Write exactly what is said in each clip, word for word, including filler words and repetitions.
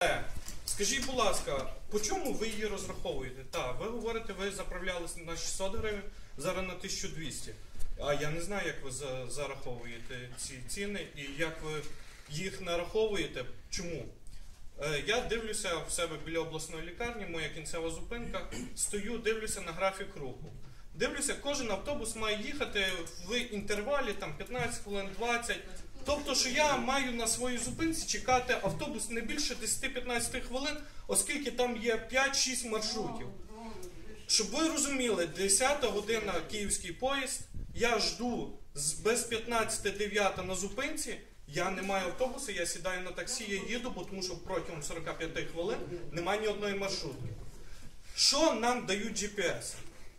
Скажіть, будь ласка, по чому ви її розраховуєте? Так, ви говорите, ви заправлялися на шістсот гривень, зараз на тисячу двісті. А я не знаю, як ви за, зараховуєте ці ціни і як ви їх нараховуєте. Чому? Е, я дивлюся в себе біля обласної лікарні, моя кінцева зупинка, стою, дивлюся на графік руху. Дивлюся, кожен автобус має їхати в інтервалі там, п'ятнадцять хвилин, двадцять. Тобто, що я маю на своїй зупинці чекати автобус не більше десять-п'ятнадцять хвилин, оскільки там є п'ять-шість маршрутів. Щоб ви розуміли, десята година київський поїзд, я жду з без п'ятнадцяти дев'ята на зупинці, я не маю автобуса, я сідаю на таксі, я їду, бо тому що протягом сорока п'яти хвилин немає ні одної маршрутки. Що нам дають джі пі ес?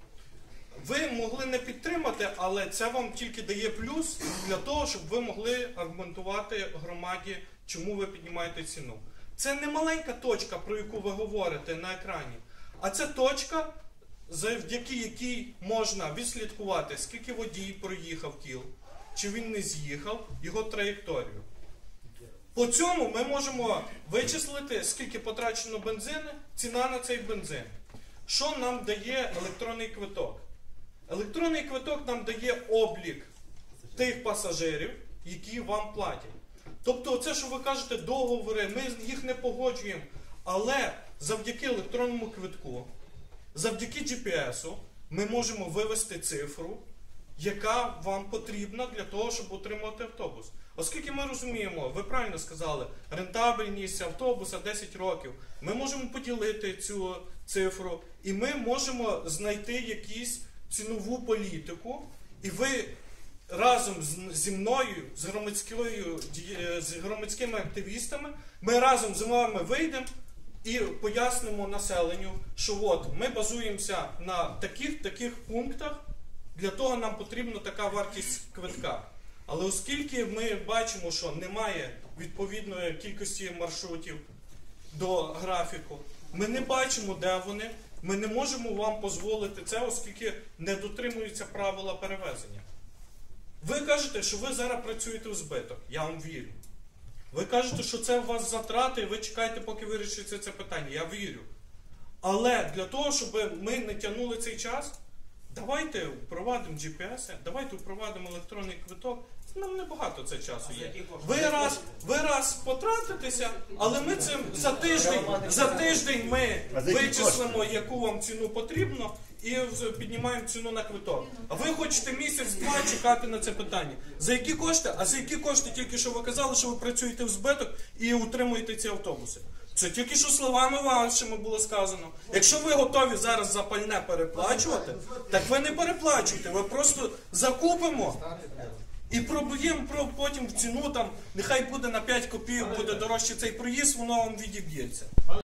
Ви могли не підтримати, але це вам тільки дає плюс для того, щоб ви могли аргументувати громаді, чому ви піднімаєте ціну. Це не маленька точка, про яку ви говорите на екрані, а це точка, завдяки якій можна відслідкувати, скільки водій проїхав кіл, чи він не з'їхав, його траєкторію. По цьому ми можемо вичислити, скільки потрачено бензину, ціна на цей бензин. Що нам дає електронний квиток? Електронний квиток нам дає облік тих пасажирів, які вам платять. Тобто це, що ви кажете, договори, ми їх не погоджуємо, але завдяки електронному квитку, завдяки джі пі есу ми можемо вивести цифру, яка вам потрібна для того, щоб отримати автобус. Оскільки ми розуміємо, ви правильно сказали, рентабельність автобуса десять років, ми можемо поділити цю цифру і ми можемо знайти якісь цінову політику, і ви разом з, зі мною, з, громадською, з громадськими активістами, ми разом з вами вийдемо і пояснимо населенню, що от ми базуємося на таких-таких пунктах, для того нам потрібна така вартість квитка. Але оскільки ми бачимо, що немає відповідної кількості маршрутів до графіку, ми не бачимо, де вони, ми не можемо вам дозволити це, оскільки не дотримуються правила перевезення. Ви кажете, що ви зараз працюєте у збиток. Я вам вірю. Ви кажете, що це у вас затрати, і ви чекаєте, поки вирішиться це питання. Я вірю. Але для того, щоб ми не тягнули цей час, давайте впровадимо джі пі ес, давайте впровадимо електронний квиток. Нам небагато це часу є. Ви раз, ви раз потратитеся, але ми цим за тиждень, за тиждень ми вичислимо, яку вам ціну потрібно, і піднімаємо ціну на квиток. А ви хочете місяць-два чекати на це питання. За які кошти? А за які кошти тільки що ви казали, що ви працюєте в збиток і утримуєте ці автобуси? Це тільки що словами вашими було сказано. Якщо ви готові зараз за пальне переплачувати, так ви не переплачуйте, ви просто закупимо і проб'ємо потім в ціну, там, нехай буде на п'ять копійок, буде дорожче цей проїзд, воно вам відіб'ється.